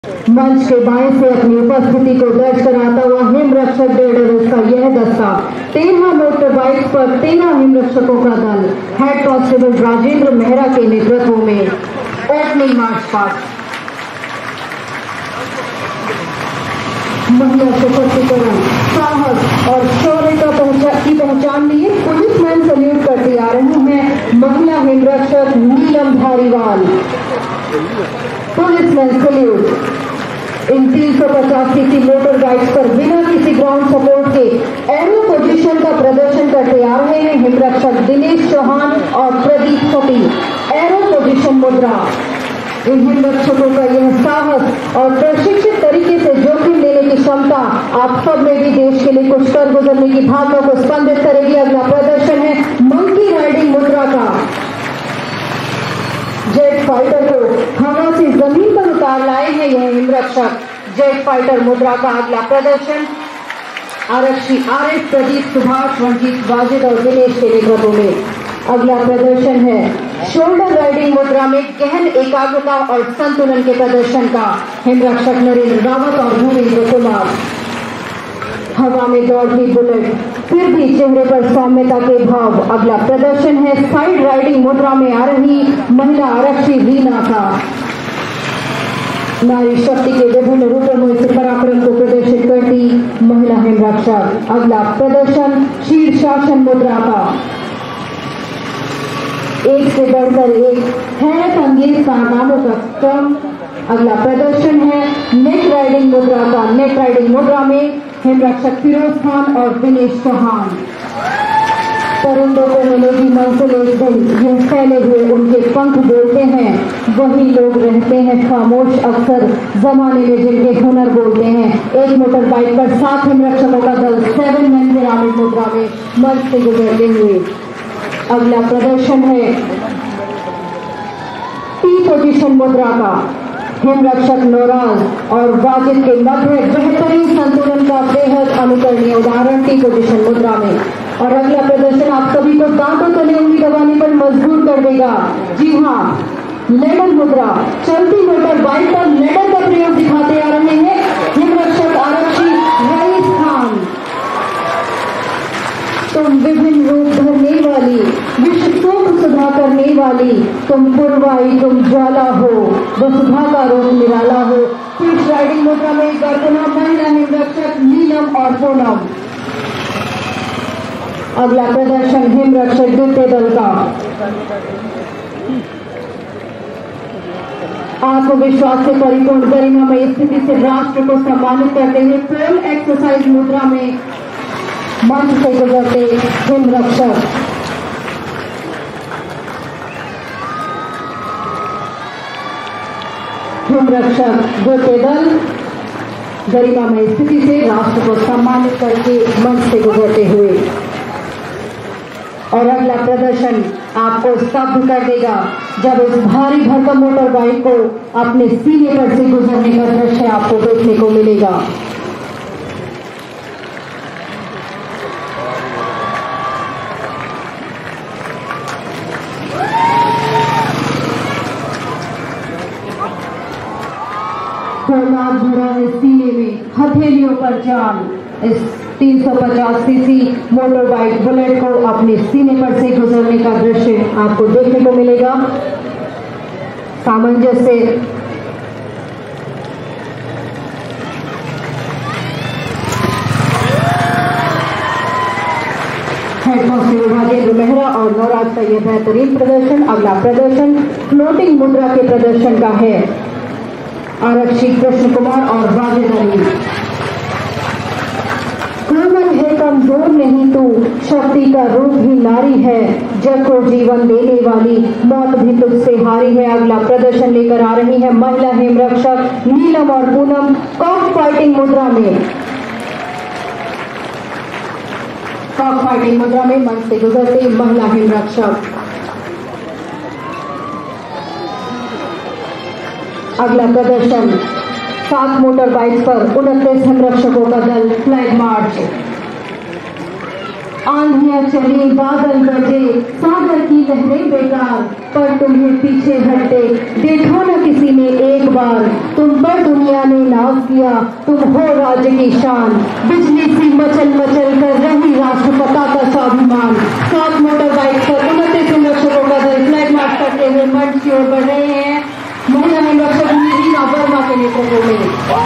मंच के बाएं से अपनी उपस्थिति को दर्ज कराता हुआ हिमरक्षक डेढ़ का यह दस्ता 13 मोटर बाइक पर 13 हिमरक्षकों का दल हेड कांस्टेबल राजेंद्र मेहरा के नेतृत्व में ओपनिंग मार्च पास्ट। महिला सशक्तिकरण, साहस और शौर्य की पहचान लिए पुलिसमैन सल्यूट करती आ रही हैं महिला हिमरक्षक नीलम धारीवाल। Policeman salute. इन 350 सीसी मोटर बाइक्स पर बिना किसी ग्राउंड सपोर्ट के एरो पोजीशन का प्रदर्शन करते आ रहे हैं हिमरक्षक दिनेश चौहान और प्रदीप सती। एरो पोजीशन मुद्रा। इन हिमरक्षकों का यह साहस और प्रशिक्षित तरीके से जोखिम लेने की क्षमता आप सब में भी देश के लिए कुछ कर गुजरने की भावना को स्पंदित करेगी। अगला प्रदर्शन है मंकी राइडिंग मुद्रा का। जेट फाइटर को हवा से जमीन पर उतार लाए हैं यह हिमरक्षक। जेट फाइटर मुद्रा का अगला प्रदर्शन आरक्षी आरएस प्रदीप सुभाष रंजीत वाजिद और दिनेश के नेतृत्व में। अगला प्रदर्शन है शोल्डर राइडिंग मुद्रा में गहन एकाग्रता और संतुलन के प्रदर्शन का हिमरक्षक नरेंद्र रावत और भूपेंद्र कुमार। हवा में दौड़ती बुलेट, फिर भी चेहरे पर सौम्यता के भाव। अगला प्रदर्शन है साइड राइडिंग मुद्रा में आ रही महिला आरक्षी रीना का। नारी शक्ति के विभिन्न रूपों से पराक्रम को प्रदर्शित करती महिला हिमरक्षक। अगला प्रदर्शन शीर्षासन मुद्रा का। एक से बढ़कर एक हैरत अंगेज कारनामों का क्रम। अगला प्रदर्शन है नेट राइडिंग मुद्रा का। नेट राइडिंग मुद्रा में हिमरक्षक फिरोज खान और दिनेश चौहान। परिंदों को मिलेगी मंजिल एक दिन, ये फैले हुए उनके पंख बोलते हैं, वही लोग रहते हैं खामोश अक्सर जमाने में जिनके हुनर बोलते हैं। एक मोटर बाइक पर 7 हिमरक्षकों का दल 7 मैन पिरामिड मुद्रा में मंच से गुजरते हुए। अगला प्रदर्शन है टी पोजीशन मुद्रा का। हिमरक्षक नौराज और वाजिद के मध्य बेहतरीन संतुलन का बेहद अनुकरणीय उदाहरण टी पोजीशन मुद्रा में। और अगला प्रदर्शन आप सभी को दांतों तले उंगली दबाने पर मजबूर कर देगा। जी हाँ, लेडर मुद्रा। चलती मोटर बाइक पर लेडर का प्रयोग दिखाते आ रहे हैं हिमरक्षक आरक्षी रईस खान। तुम विभिन्न रूप धरने वाली, विश्व सुख सुधा करने वाली, तुम पुरवाई, तुम ज्वाला हो, वसुधा का रूप निराला हो। फिश राइडिंग मुद्रा में गर्दना महिला हिमरक्षक नीलम और पूनम। अगला प्रदर्शन हिमरक्षक द्वितीय दल का। आत्मविश्वास से परिपूर्ण गरिमामय स्थिति से राष्ट्र को सम्मानित करते हुए पोल एक्सरसाइज मुद्रा में मंच से गुजरते हिमरक्षक। हिमरक्षक द्वितीय दल गरिमामय स्थिति से राष्ट्र को सम्मानित करके मंच से गुजरते हुए। और अगला प्रदर्शन आपको स्तब्ध कर देगा जब इस भारी भरकम मोटर बाइक को अपने सीने पर से गुजरने का दृश्य आपको देखने को मिलेगा। भरा है सीने में, हथेलियों पर जान। इस 350 सीसी मोटर बाइक बुलेट को अपने सीने पर से गुजरने का दृश्य आपको देखने को मिलेगा। सामंजस्य हेड कांस्टेबल राजेंद्र मेहरा और नौराज का यह बेहतरीन प्रदर्शन। अगला प्रदर्शन फ्लोटिंग मुद्रा के प्रदर्शन का है आरक्षी कृष्ण कुमार और वाजिद अली। कोमल है कमजोर नहीं तू, शक्ति का रूप भी नारी है, जग को जीवन देने वाली, मौत भी तुझसे हारी है। अगला प्रदर्शन लेकर आ रही है महिला हिमरक्षक नीलम और पूनम कॉक फाइटिंग मुद्रा में। कॉक फाइटिंग मुद्रा में मंच से गुजरते महिला हिमरक्षक। अगला प्रदर्शन 7 मोटर बाइक पर 29 हिमरक्षकों का दल फ्लैग मार्च। आंधियां चली, बादल गरजे, सागर की लहरें बेकार, पर तुम्हें पीछे हटे देखा न किसी ने एक बार। तुम पर दुनिया ने नाज किया, तुम हो राज्य की शान, बिजली सी मचल मचल कर रही राष्ट्रपिता का स्वाभिमान। 7 मोटर बाइक पर 29 संरक्षकों का दल फ्लैग मार्च करते हुए मंच की ओर बढ़ रहे हैं। महिला संरक्षक रीना वर्मा के नेतृत्व में।